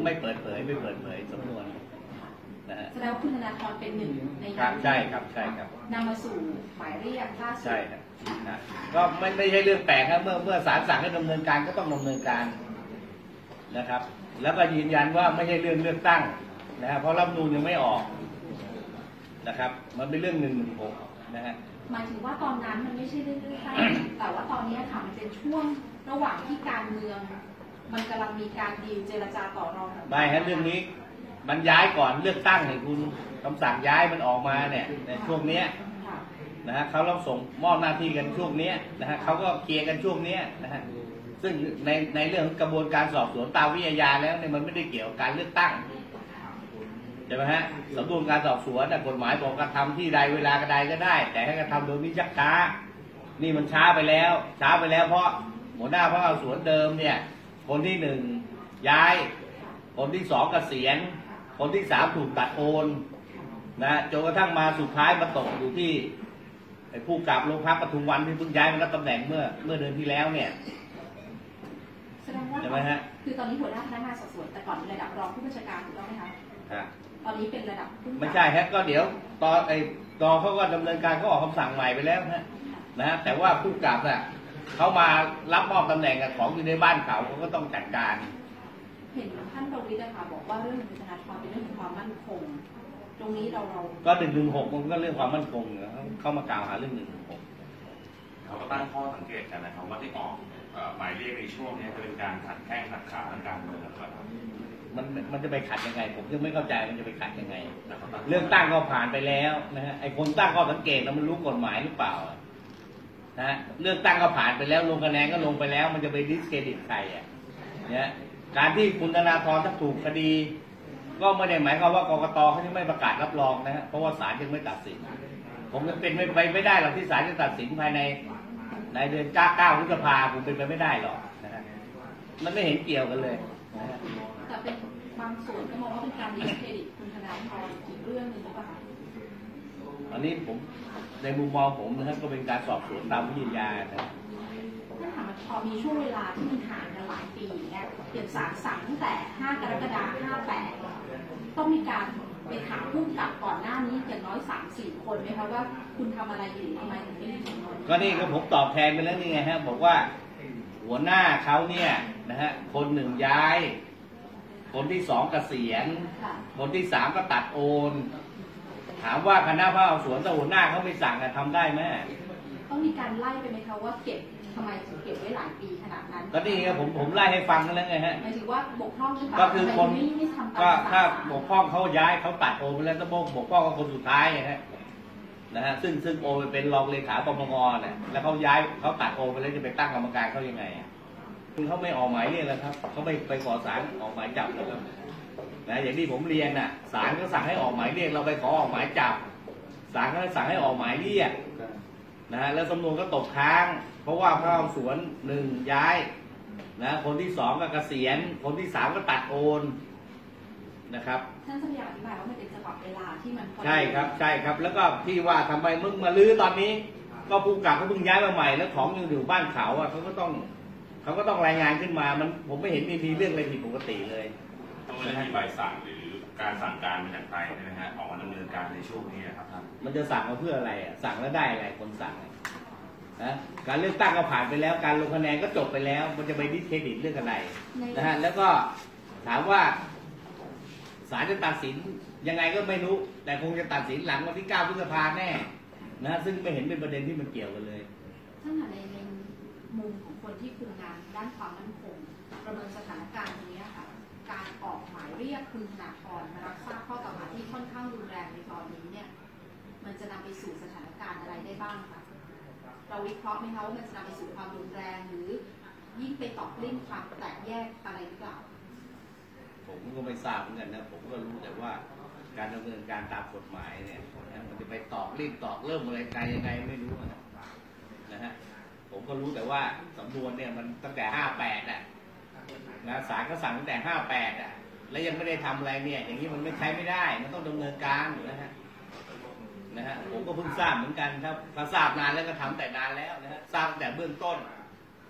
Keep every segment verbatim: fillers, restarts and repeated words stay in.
ไม่เปิดเผยไม่เปิดเผยสำนวนนะฮะแสดงว่าคุณธนาธรเป็นหนึ่งในนั้นใช่ครับใช่ครับนำมาสู่หมายเรียกล่าสุดใช่ครับนะก็ไม่ไม่ใช่เรื่องแปลกครับเมื่อเมื่อศาลสั่งให้ดำเนินการก็ต้องดำเนินการนะครับแล้วก็ยืนยันว่าไม่ใช่เรื่องเลือกตั้งนะครับเพราะรัฐธรรมนูญยังไม่ออกนะครับมันเป็นเรื่องหนึ่งหนึ่งหกนะฮะหมายถึงว่าตอนนั้นมันไม่ใช่เรื่องเลือกตั้งแต่ว่าตอนนี้ค่ะมันเป็นช่วงระหว่างที่การเมืองมันกำลังมีการดีลเจรจาต่อรองไม่ฮะเรื่องนี้มันย้ายก่อนเลือกตั้งเนี่ยคุณคำสั่งย้ายมันออกมาเนี่ยในช่วงเนี้ยนะฮะเขาต้องส่งมอบหน้าที่กันช่วงเนี้ยนะฮะเขาก็เคลียร์กันช่วงเนี้ยนะฮะซึ่งในในเรื่องกระบวนการสอบสวนตามวิทยาแล้วเนี่ยมันไม่ได้เกี่ยวกับการเลือกตั้งใช่ไหมฮะสำนวนการสอบสวนกฎหมายบอกกระทำที่ใดเวลากระใดก็ได้แต่ให้กระทำโดยมิชักช้านี่มันช้าไปแล้วช้าไปแล้วเพราะหัวหน้าพนักงานสวนเดิมเนี่ยคนที่หนึ่งย้ายคนที่สองเกษียณคนที่สามถูกตัดโอนนะจนกระทั่งมาสุดท้ายมาตกอยู่ที่ไอ้ผู้กำกับโรงพักปทุมวันที่เพิ่งย้ายมารับตำแหน่งเมื่อเมื่อเดือนที่แล้วเนี่ยแสดงว่าใช่ไหมฮะคือตอนนี้หัวหน้าพนักงานสอบสวนแต่ก่อนเป็นระดับรองผู้บัญชาการถูกต้องไหมคะตอนนี้เป็นระดับไม่ใช่ฮะก็เดี๋ยวตอนไอ้ตอนเขาก็ดำเนินการเขาออกคำสั่งใหม่ไปแล้วนะนะฮะแต่ว่าผู้กำกับน่ะเขามารับมอบตำแหน่งกับของอยู่ในบ้านเขาเขาก็ต้องจัดการเห็นท่านประวิตรนะคะบอกว่าเรื่องคุณธนาธรเป็นเรื่องของความมั่นคงตรงนี้เราเราก็หนึ่งหนึ่งหกมันก็เรื่องความมั่นคงเขามากล่าวหาเรื่องหนึ่งหนึ่งหกเขาก็ตั้งข้อสังเกตกันนะครับว่าที่ออกหมายเรียกในช่วงนี้จะเป็นการขัดแข้งขัดขาทางการเมืองครับมันมันจะไปขัดยังไงผมยังไม่เข้าใจมันจะไปขัดยังไงเรื่องตั้งก็ผ่านไปแล้วนะฮะไอ้คนตั้งข้อสังเกตแล้วมันรู้กฎหมายหรือเปล่านะเรื่องตั้งก็ผ่านไปแล้วลงคะแนนก็ลงไปแล้วมันจะไปดิสเครดิตใครอ่ะเนี่ยการที่คุณธนาธรถ้าถูกคดีก็ไม่ได้หมายความว่ากกตเขาจะไม่ประกาศรับรองนะฮะเพราะว่าศาลยังไม่ตัดสินผมจะเป็นไม่ไปไม่ได้หรอกที่ศาลจะตัดสินภายในในเดือนเก้าพฤษภาคมเป็นไปไม่ได้หรอกนะฮะมันไม่เห็นเกี่ยวกันเลยนะฮะแต่เป็นบางส่วนก็มองว่าเป็นการดิสเครดิตคุณธนาธรอีกเรื่องหนึ่งหรือเปล่าคะอันนี้ผมในมุมมองผมนะครับก็เป็นการสอบสวนตามวิทยานะถ้าถามพอมีช่วงเวลาที่มันห่างกันหลายปีเนี่ยอย่างศาลสั่งตั้งแต่ห้ากรกฎาคมห้าแปดต้องมีการไปถามผู้กำกับก่อนหน้านี้อย่างน้อยสามสี่คนไหมคะว่าคุณทำอะไรอยู่ทำไมถึงไม่ได้ทำก็นี่ก็ผมตอบแทนไปแล้วนี่ไงฮะบอกว่าหัวหน้าเขาเนี่ยนะฮะคนหนึ่งย้ายคนที่สองเกษียณคนที่สามก็ตัดโอนถามว่าคณะพนักงานสวนหัวหน้าเขาไม่สั่งทำได้ไหมต้องมีการไล่ไปไหมคะว่าเก็บทำไมถึงเก็บไว้หลายปีขนาดนั้นก็นี่ไงผมผมไล่ให้ฟังกันแล้วไงฮะหมายถึงว่าบกพร่องหรือเปล่าก็คือคนก็ถ้าบกพร่องเขาย้ายเขาตัดโอนไปแล้วถ้าบกบกพร่องก็คนสุดท้ายนะฮะนะฮะซึ่งซึ่งโอนไปเป็นรองเลขาปปงเนี่ยแล้วเขาย้ายเขาตัดโอนไปแล้วจะไปตั้งกรรมการเขายังไงคือเขาไม่ออกหมายเรียกแล้วครับเขาไม่ไปขอศาลออกหมายจับแล้วครับนะอย่างที่ผมเรียนน่ะศาลก็สั่งให้ออกหมายเรียกเราไปขอออกหมายจับศาลก็สั่งให้ออกหมายเรียกนะฮะแล้วสำนวนก็ตกค้างเพราะว่าพระเอาสวนหนึ่งย้ายนะคนที่สองก็เกษียณคนที่สามก็ตัดโอนนะครับท่านสัญญาอธิบายว่ามันเป็นจังหวะเวลาที่มันใช่ครับใช่ครับแล้วก็ที่ว่าทำไมมึงมาลื้อตอนนี้ก็ผู้กำกับเขาเพิ่งย้ายมาใหม่แล้วของยังอยู่บ้านเขาอ่ะเขาก็ต้องเขาก็ต้องรายงานขึ้นมามันผมไม่เห็นมีมีเรื่องอะไรผิดปกติเลยต้องไม่มีใบสั่งหรือการสั่งการมาจากใครนะฮะออกมาดำเนินการในช่วงนี้ครับท่านมันจะสั่งมาเพื่ออะไรอ่ะสั่งแล้วได้อะไรคนสั่งนะการเลือกตั้งก็ผ่านไปแล้วการลงคะแนนก็จบไปแล้วมันจะไปดิสเครดิตเรื่องอะไรนะฮะแล้วก็ถามว่าศาลจะตัดสินยังไงก็ไม่รู้แต่คงจะตัดสินหลังวันที่เก้าพฤษภาแน่นะซึ่งไม่เห็นเป็นประเด็นที่มันเกี่ยวกันเลยท่านในในมุมของคนที่คุมงานด้านความมั่นคงประเมินสถานการณ์ตรงนี้ค่ะการออกหมายเรียกคุณธนาธรมารับทราบข้อกล่าวหาที่ค่อนข้างรุนแรงในตอนนี้เนี่ยมันจะนำไปสู่สถานการณ์อะไรได้บ้างคะเราวิเคราะห์ไหมคะว่ามันจะนำไปสู่ความรุนแรงหรือยิ่งไปตอกลิ่มความแตกแยกอะไรหรือเปล่าผมก็ไม่ทราบเหมือนกันนะผมก็รู้แต่ว่าการดำเนินการตามกฎหมายเนี่ยมันจะไปตอกลิ่มตอกเริ่มอะไรไกลยังไงไม่รู้นะนะฮะผมก็รู้แต่ว่าสำนวนเนี่ยมันตั้งแต่ห้าแปดอ่ะนะศาลก็สั่งตั้งแต่ห้าแปดอ่ะแล้วยังไม่ได้ทำอะไรเนี่ยอย่างนี้มันไม่ใช้ไม่ได้มันต้องดำเนินการนะฮะนะฮะผมก็เพิ่งทราบเหมือนกันครับถ้าทราบนานแล้วก็ทำแต่นานแล้วนะฮะทราบแต่เบื้องต้น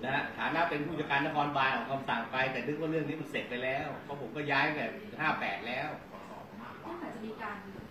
นะฮะฐานะเป็นผู้จัดการนครบาลออกคำสั่งไปแต่นึกว่าเรื่องนี้มันเสร็จไปแล้วเพราะผมก็ย้ายแบบห้าแปดแล้วนั่นอาจจะมีการ